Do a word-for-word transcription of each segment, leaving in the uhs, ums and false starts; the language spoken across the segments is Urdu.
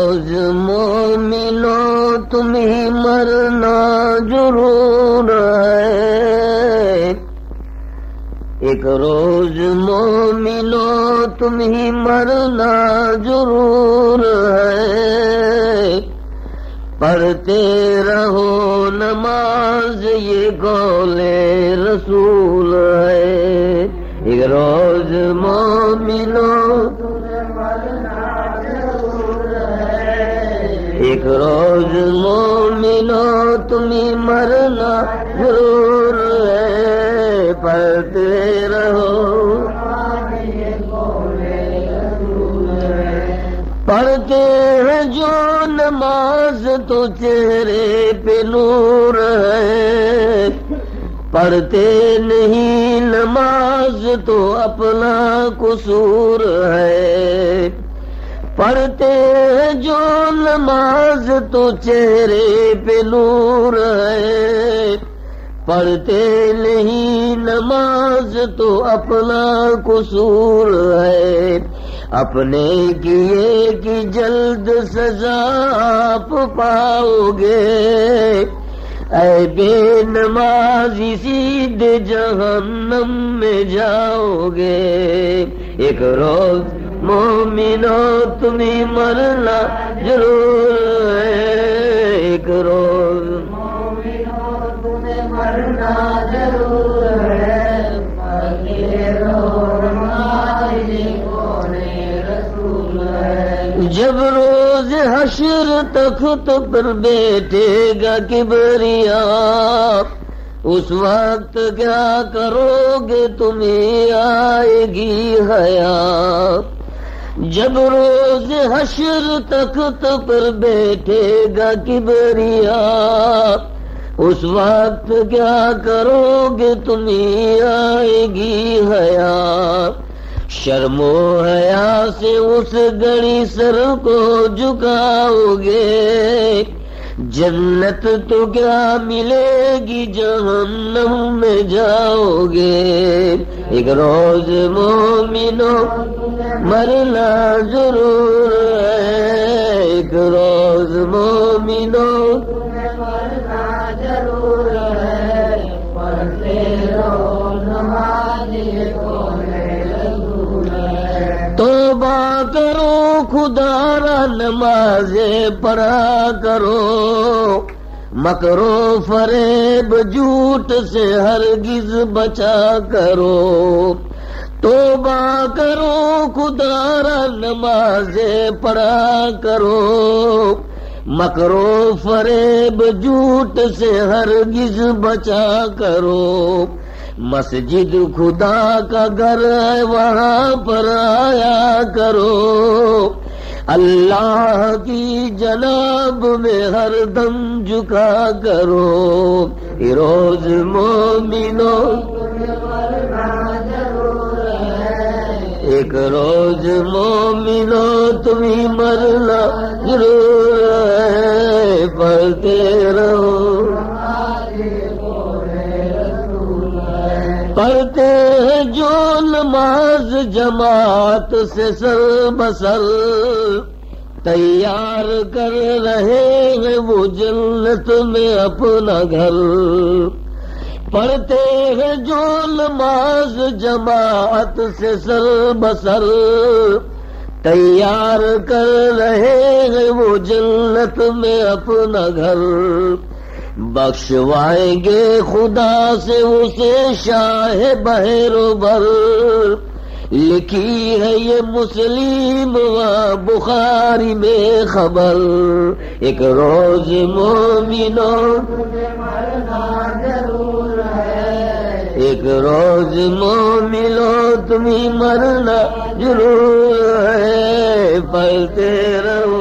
روز مومنوں تمہیں مرنا ضرور ہے، ایک روز مومنوں تمہیں مرنا ضرور ہے، پڑھتے رہو نماز یہ قول رسول ہے، ایک روز مومنوں ایک روز مومنوں تمہیں مرنا ضرور ہے، پڑھتے رہو پڑھتے ہیں جو نماز تو چہرے پہ نور ہے، پڑھتے نہیں نماز تو اپنا قصور ہے، پڑھتے ہیں جو نماز تو چہرے پہ نور ہے، پڑھتے نہیں نماز تو اپنا قصور ہے، اپنے کیے کی جلد سزا آپ پاؤ گے، اے بے نمازی سیدھے جہنم میں جاؤ گے، ایک روز مومنوں تمہیں مرنا ضرور ہے، ایک روز مومنوں تمہیں مرنا ضرور ہے، پڑھتے رہو نماز کون رسول ہے، جب روز حشر تخت پر بیٹھے گا کبریا، اس وقت کیا کرو گے تمہیں آئے گی حیا، جب روز حشر تخت پر بیٹھے گا کبریا، اس وقت کیا کرو گے تمہیں آئے گی حیا، شرم و حیا سے اس گڑی سر کو جھکاؤ گے، جنت تو کیا ملے گی جہنم میں جاؤ گے، ایک روز مومنوں مرنا ضرور ہے، ایک روز مومنوں مرنا ضرور ہے، پڑھتے رہو نماز کون رسول ہے، توبہ کرو خدا را نمازیں پڑھا کرو، مکر و فریب جھوٹ سے ہرگز بچا کرو، توبہ کرو خدا را نمازیں پڑھا کرو، مکر و فریب جھوٹ سے ہرگز بچا کرو، مسجد خدا کا گھر ہے وہاں پر آیا کرو، اللہ کی جناب میں ہر دم جھکا کرو، روز مومنوں ایک روز مومنوں تمہیں مرنا ضرور ہے، پڑھتے رہو پڑھتے ہیں جو نماز جماعت سے سر بسر، تیار کر رہے ہیں وہ جنت میں اپنا گھر، پڑھتے ہیں جو نماز جماعت سے سر بسر، تیار کر رہے ہیں وہ جنت میں اپنا گھر، بخشوائیں گے خدا سے اسے شاہ بحر و بر، لکھی ہے یہ مسلم و بخاری میں خبر، ایک روز مومنوں ایک روز مومنوں تمہیں مرنا ضرور ہے، پڑھتے رہو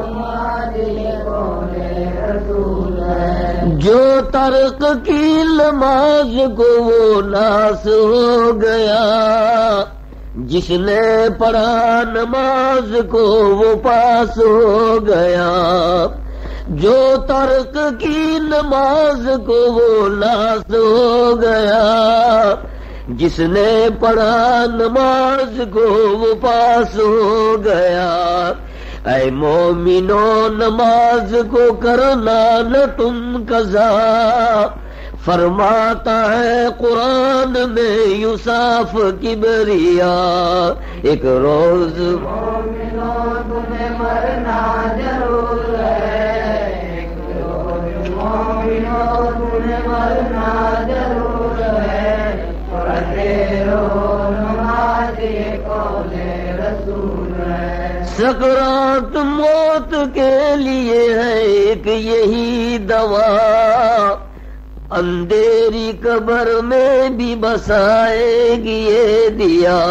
جو ترک کی نماز کو وہ ناس ہو گیا، جس نے پڑھا نماز کو وہ پاس ہو گیا، جو ترک کی نماز کو وہ ناس ہو گیا، جس نے پڑھا نماز کو وہ پاس ہو گیا، اے مومنو نماز کو کرنا نہ تم قضا، فرماتا ہے قرآن میں یوسف کبریا، ایک روز مومنو تمہیں مرنا ضرور ہے، ایک روز مومنو تمہیں مرنا ضرور ہے، پڑھتے رہو نماز یہ قول رسول ہے۔ سکرات موت کے لیے ہے ایک یہی دوا، اندھیری قبر میں بھی بسائے گی یہ دیا،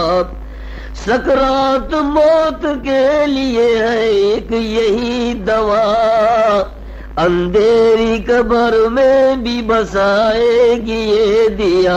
سکرات موت کے لیے ہے ایک یہی دوا، اندھیری قبر میں بھی بسائے گی یہ دیا،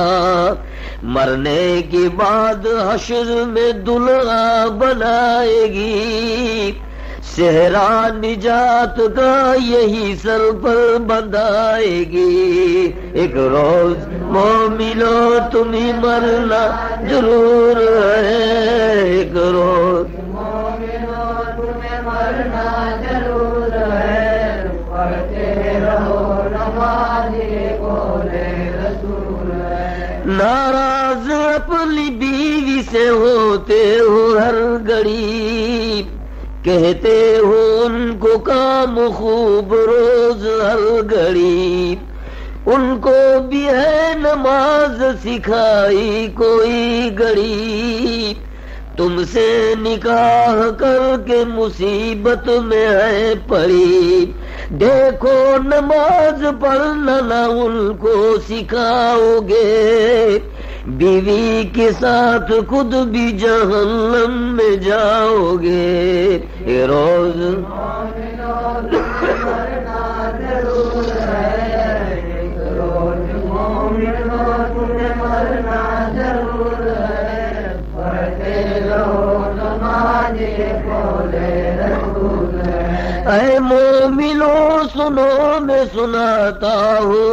مرنے کے بعد حشر میں دلہا بنائے گی، صحرا نجات کا یہی سر پر بندھائے گی، ایک روز مومنو تمہیں مرنا ضرور ہے، ایک روز مومنو تمہیں مرنا ضرور ہے، پڑھتے رہو نماز یہ قول رسول ہے۔ ناراض اپنی بیوی سے ہوتے ہو ہر گھڑی، کہتے ہو ان کو کام خوب روز ہر گھڑی، ان کو بھی ہے نماز سکھائی کوئی گھڑی، تم سے نکاح کر کے مصیبت میں ہے پڑی، دیکھو نماز پڑھنا نہ ان کو سکھاؤ گے، بیوی کے ساتھ خود بھی جہنم میں جاؤ گے، یہ روز مومنو تمہیں مرنا ضرور ہے، ایک روز مومنو تمہیں مرنا ضرور ہے، پڑھتے رہو نماز یہ قول رسول ہے۔ اے مومنو سنو میں سناتا ہوں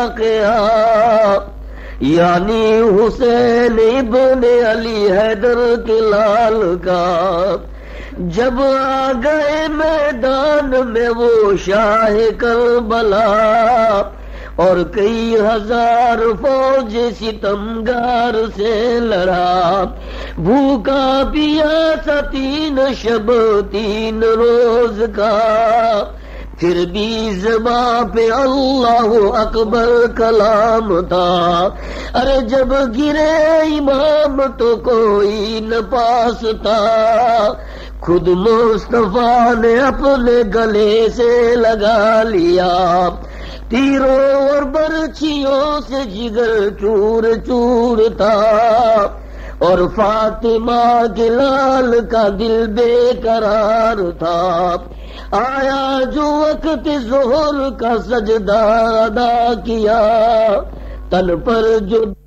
واقعہ، یعنی حسین ابن علی حیدر کے لال کا، جب آ گئے میدان میں وہ شاہ کربلا، اور کئی ہزار فوج ستمگار سے لڑا، بھوکا پیاسا تین شب تین روز کا، پھر بھی زباں پہ اللہ اکبر کلام تھا، ارے جب گرے امام تو کوئی نہ پاس تھا، خود مصطفیٰ نے اپنے گلے سے لگا لیا، تیروں اور برچھیوں سے جگر چور چور تھا، اور فاطمہ کے لال کا دل بے قرار تھا، آیا جو وقت ظہر کا سجدہ ادا کیا، تن پر جو